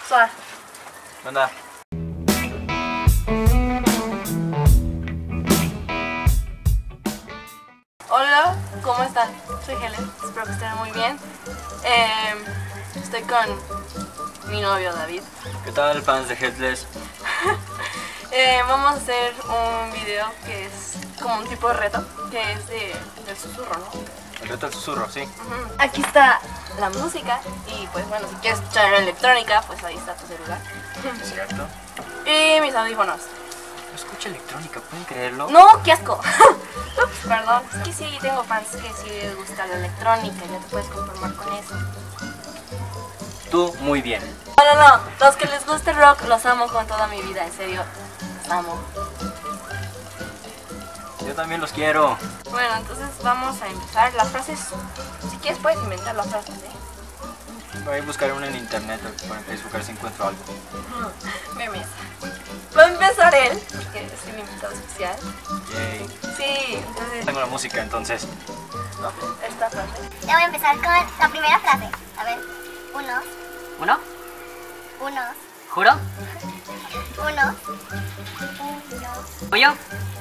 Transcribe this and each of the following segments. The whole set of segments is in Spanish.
Suave. Anda. Hola, ¿cómo están? Soy Helen, espero que estén muy bien. Estoy con mi novio David. ¿Qué tal, fans de Headless? Vamos a hacer un video que es como un tipo de reto, que es del susurro, ¿no? El reto del susurro, sí. Aquí está la música y pues bueno, si quieres escuchar electrónica, pues ahí está tu celular. ¿Cierto? Y mis audífonos. No escucha electrónica, ¿pueden creerlo? No, qué asco. Ups, perdón, es que sí tengo fans que sí les gusta la electrónica, ya te puedes conformar con eso. Tú, muy bien. No, los que les gusta el rock los amo con toda mi vida, en serio, los amo. Yo también los quiero. Bueno, entonces vamos a empezar. Las frases, si quieres puedes inventar las frases, ¿eh? Voy a buscar una en internet o en Facebook a ver si encuentro algo. Memes. Va a empezar él, porque es el invitado especial. Yay. Sí, entonces... Tengo la música, entonces. No, esta frase. Ya voy a empezar con la primera frase. A ver, unos, ¿Uno? ¿Juro? unos, ¿Tuyo?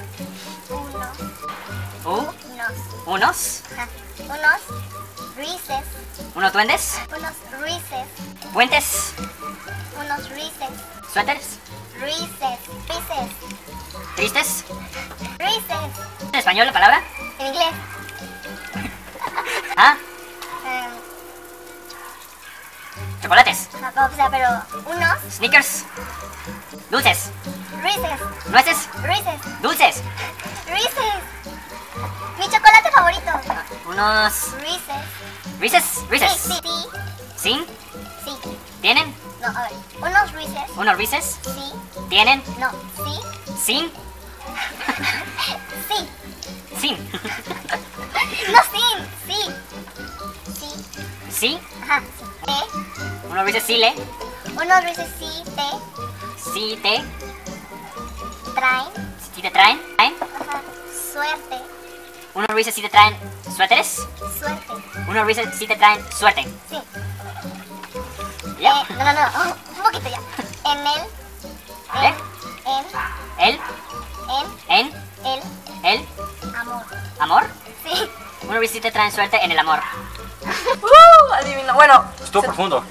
unos, ¿Unos? ajá, unos Reese's, ¿Unos duendes? unos Reese's, ¿Puentes? unos Reese's, ¿Suéteres? Reese's, ¿Tristes? Reese's, ¿En español la palabra? en inglés. ¿Ah? em, ¿Chocolates? o sea, pero unos ¿Snickers? ¿Dulces? Reese's, ¿Nueces? Reese's, ¿Dulces? Reese's, mi chocolate favorito. ¿Unos Reese's, Reese's? sí, ¿Reese's? sí, sí, ¿Sin? sí. ¿Tienen? No, a ver, unos Reese's, ¿Unos Reese's? sí, ¿Tienen? no, sí, ¿Sin? sí. ¿Sin? No, sí. Sí. ¿Sí? Ajá. Sí. ¿Unos Reese's sí le? Unos Reese's sí te ¿Sí te? traen. ¿Sí te traen? ¿Traen? Ajá. Suerte. ¿Unos Reese's sí te traen suéteres? Suerte. ¿Unos Reese's sí te traen suerte? Sí. ¿Ya? No. Un poquito ya. En el. ¿Eh? En ¿En? el ¿El? amor. ¿Amor? Sí. Unos Reese's sí te traen suerte en el amor. Adivino. Bueno, Estuvo profundo.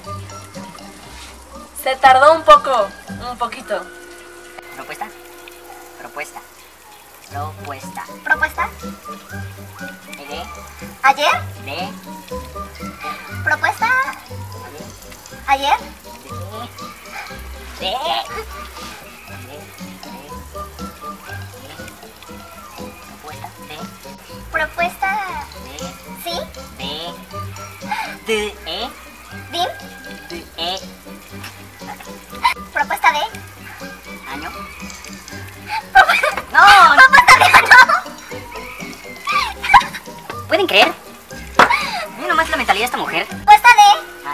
se tardó un poquito. ¿Propuesta? Propuesta. Propuesta. Propuesta. De. Ayer. De. Propuesta. Ayer. De. Propuesta. Propuesta. De. Sí. De. De. Dim. De. Propuesta de. Año. No. Propuesta de año. ¿Pueden creer? Miren nomás la mentalidad de esta mujer. Propuesta de.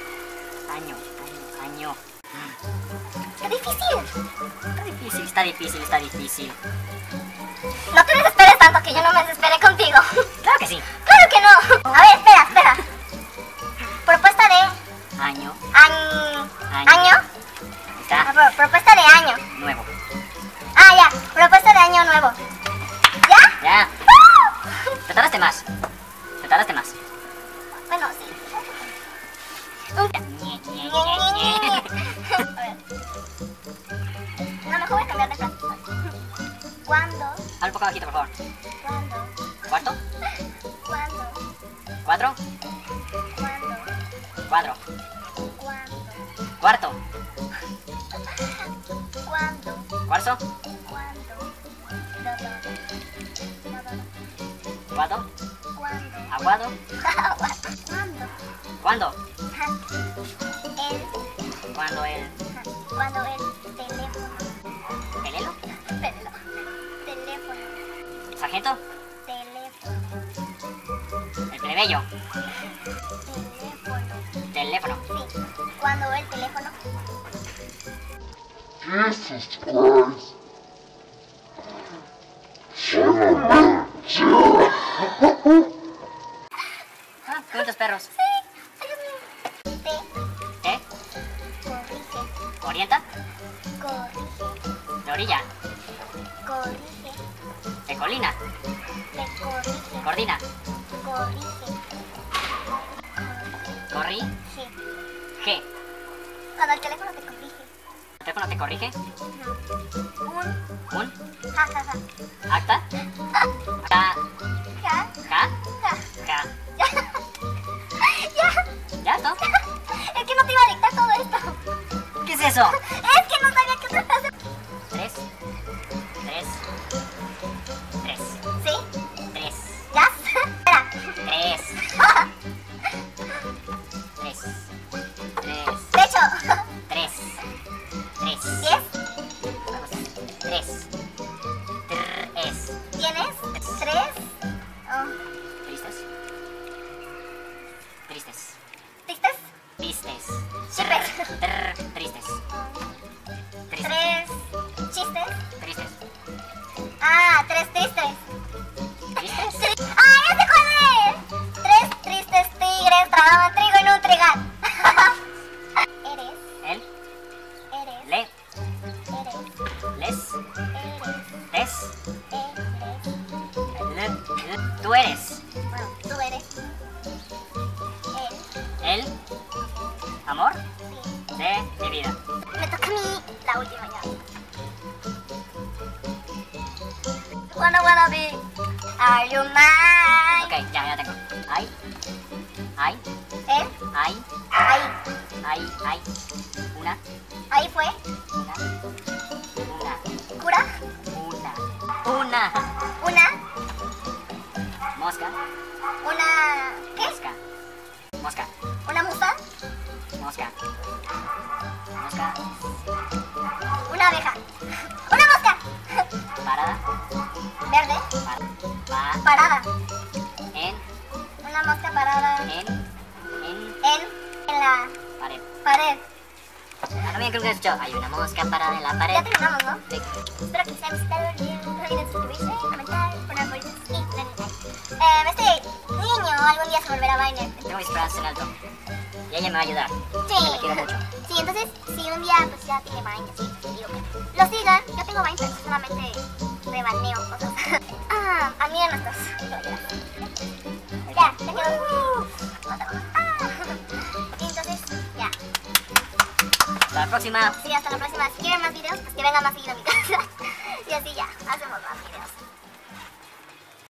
Año. Qué difícil. Está difícil. No te desesperes tanto que yo no me desesperé contigo. Claro que sí. Claro que no. A ver, espera. Propuesta de Año. año. Está Propuesta de año. nuevo. Ah, ya. Propuesta de año nuevo. ¿Ya? Ya. Te tardaste más. Bueno, sí. Ñe, ñe, ñe, ñe. A ver. No, mejor voy a cambiar de frase. ¿Cuándo? Habla un poco bajito, por favor. ¿Cuándo? ¿Cuarto? ¿Cuándo? ¿Cuatro? ¿Cuándo? Cuatro. ¿Cuándo? ¿Cuarto? ¿Cuándo? ¿Cuarzo? ¿Cuándo? ¿Cuándo? ¿Cuándo? ¿Aguado? ¿Cuándo? ¿Cuándo? Ajá. ¿Cuándo el Cuando el teléfono. pelelo? Teléfono. ¿Sargento? Teléfono. ¿El plebeyo? Teléfono. ¿Teléfono? Sí. Cuando el teléfono. Jesus Christ. Son of a bitch. Ah, qué bonitos perros. Te ¿Eh? corrige. Orienta. Corrige. De orilla. Corrige. De colina. Me corrige. Coordina. Corrige. Corri. Sí. G. Cuando el teléfono te corrige. ¿El teléfono te corrige? Un. Un. Ja, ja, ja. Acta. Ja. Ja. Ja. Ja. Ja. Ya. Ya. ¿Ya esto? Es que no te iba a dictar todo esto. ¿Qué es eso? Es que no sabía qué otra frase. 3. 3. 3. ¿Sí? 3. ¿Ya? Espera. 3. 3. 3. Techo. 3. 3. 10. Vamos. 3. 3. ¿Tienes? 3. Oh. Tristes. Tristes. ¿Tristes? Tristes. Chistes. Tristes. 3 chistes. Tristes. Ah, 3 tristes. ¿Tristes? ¡Ah, ya sé cuál es! 3 tristes tigres tragaban trigo en un trigal. Eres. El. Eres. Le. Eres. Les. Eres. Des. Eres. Tú eres. Bueno, tú eres. Él. El. Amor Sí. de mi vida. Me toca a mí la última ya. Wanna be. Are you mine? Ok, ya tengo. Hay. Hay. Él. Hay. Ahí. Hay. Una. Ahí fue. Una. Cura. Una. Una. Mosca. Una. ¿Qué? Mosca. Mosca. Una musa. Mosca. Mosca. Una abeja. Una mosca. Parada. Verde. Parada. En. Una mosca parada en la Pared. pared. Ah, no me creo que has dicho. Hay una mosca parada en la pared. Ya terminamos, ¿no? Sí. Espero que les haya gustado el video. No olviden suscribirse, comentar, poner favoritos y darle like. Este niño algún día se volverá a Viner. Tengo mis esperanzas en alto. Y ella me va a ayudar. Sí. La quiero mucho. Sí, entonces, si un día pues ya tiene Vine, así, digo que lo sigan. Yo tengo Vine, pero solamente rebaneo cosas. Admiren nuestros. Ya quedó. Entonces, ya. Hasta la próxima. Sí, hasta la próxima. Si quieren más videos, pues que vengan más seguido a mi casa. Y así ya, hacemos más videos.